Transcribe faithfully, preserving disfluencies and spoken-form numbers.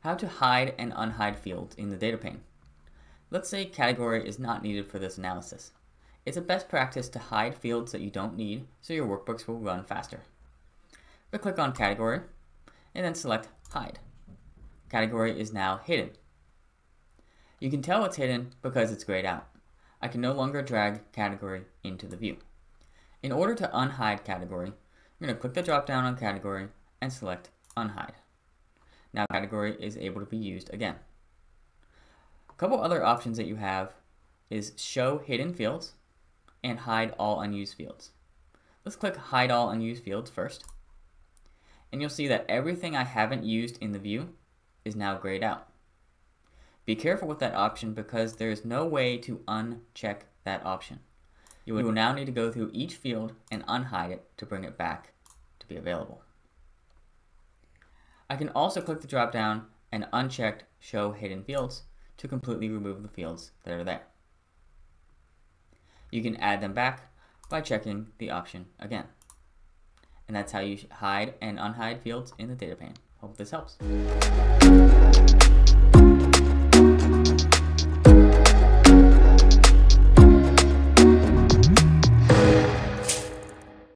How to hide and unhide fields in the data pane. Let's say category is not needed for this analysis. It's a best practice to hide fields that you don't need so your workbooks will run faster. But click on category and then select hide. Category is now hidden. You can tell it's hidden because it's grayed out. I can no longer drag category into the view. In order to unhide category, I'm going to click the drop down on category and select unhide. Now category is able to be used again. A couple other options that you have is show hidden fields and hide all unused fields. Let's click hide all unused fields first. And you'll see that everything I haven't used in the view is now grayed out. Be careful with that option because there is no way to uncheck that option. You will now need to go through each field and unhide it to bring it back to be available. I can also click the drop down and unchecked show hidden fields to completely remove the fields that are there. You can add them back by checking the option again. And that's how you hide and unhide fields in the data pane. Hope this helps.